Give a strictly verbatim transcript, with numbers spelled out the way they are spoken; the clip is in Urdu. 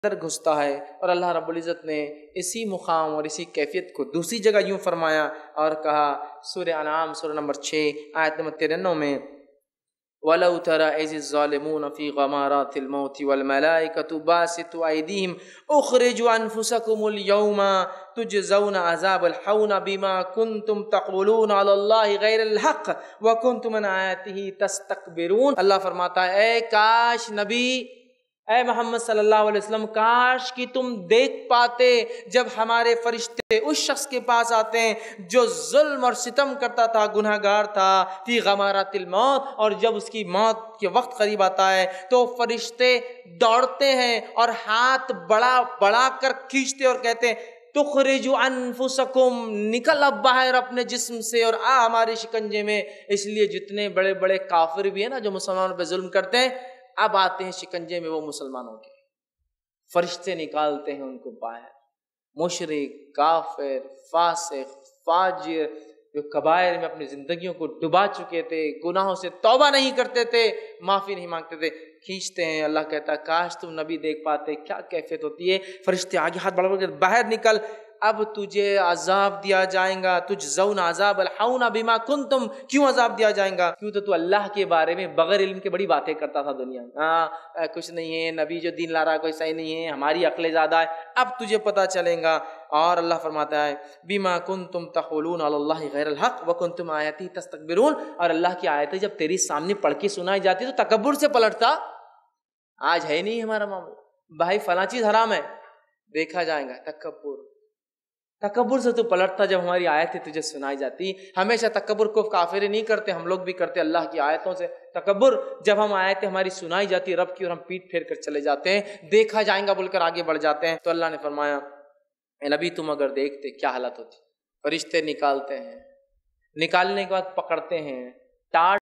اندر گھستا ہے۔ اور اللہ رب العزت نے اسی مقام اور اسی کیفیت کو دوسری جگہ یوں فرمایا اور کہا سورہ انعام سورہ نمبر چھ آیت نمبر ترنمے میں وَلَوْ تَرَى إِذِ الظَّالِمُونَ فِي غَمَارَاتِ الْمَوْتِ وَالْمَلَائِكَةُ بَاسِطُو أَيْدِيهِمْ أُخْرِجُوا أَنفُسَكُمُ الْيَوْمَ تُجْزَوْنَ عَذَابَ الْهَوْنِ بِمَا كُنْتُمْ تَقُولُونَ عَلَى اللَّهِ غَيْرَ الْحَقِّ وَكُنْتُمْ عَنْ آيَاتِهِ تَسْتَكْبِرُونَ۔ اللہ فرماتا ہے اے کاش نبی، اے محمد صلی اللہ علیہ وسلم، کاش کہ تم دیکھ پاتے جب ہمارے فرشتے اس شخص کے پاس آتے ہیں جو ظلم اور ستم کرتا تھا، گناہ گار تھا، فی غمارات الموت، اور جب اس کی موت کے وقت قریب آتا ہے تو فرشتے دوڑتے ہیں اور ہاتھ بڑا بڑا کر کھینچتے اور کہتے ہیں تخرجوا انفسکم، نکل اب باہر اپنے جسم سے اور آ ہمارے شکنجے میں۔ اس لیے جتنے بڑے بڑے کافر بھی ہیں نا جو مسلمانوں پہ ظلم کرتے ہیں، اب آتے ہیں شکنجے میں وہ مسلمانوں کے، فرشتے نکالتے ہیں ان کو باہر۔ مشرک، کافر، فاسق، فاجر جو کبائر میں اپنی زندگیوں کو ڈبا چکے تھے، گناہوں سے توبہ نہیں کرتے تھے، معافی نہیں مانگتے تھے، کھینچتے ہیں۔ اللہ کہتا ہے کاش تم نبی دیکھ پاتے کیا کیفیت ہوتی ہے۔ فرشتے آگے ہاتھ بڑھ بڑھ کر باہر نکل، اب تجھے عذاب دیا جائے گا، تجزون عذاب الہون بما کنتم، کیوں عذاب دیا جائے گا؟ کیوں تو تو اللہ کے بارے میں بغیر علم کے بڑی باتیں کرتا تھا دنیا میں، ہاں کچھ نہیں ہے، نبی جو دین لا رہا ہے کوئی صحیح نہیں ہے، ہماری عقلیں زیادہ ہے، اب تجھے پتہ چلے گا۔ اور اللہ فرماتا ہے بما کنتم تقولون علی اللہ غیر الحق وکنتم آیاتی تستکبرون، اور اللہ کی آیتیں جب تیری سامنے پڑھ کے سنائی جاتی تو تکبر سے پلٹتا۔ آج ہے نہیں ہمارا معاملہ، بھائی فلاں چیز حرام ہے، دیکھا جائے گا، تکبر تکبر سے تو پلٹتا جب ہماری آیتیں تجھے سنائی جاتی۔ ہمیشہ تکبر کو کافر نہیں کرتے، ہم لوگ بھی کرتے اللہ کی آیتوں سے تکبر۔ جب ہم آیتیں ہماری سنائی جاتی رب کی اور ہم پیٹ پھیر کر چلے جاتے ہیں، دیکھا جائے گا بول کر آگے بڑھ جاتے ہیں، تو اللہ نے فرمایا اے نبی تم اگر دیکھتے کیا حالت ہوتی۔ فرشتے نکالتے ہیں، نکالنے کے بعد پکڑتے ہیں، ٹاٹ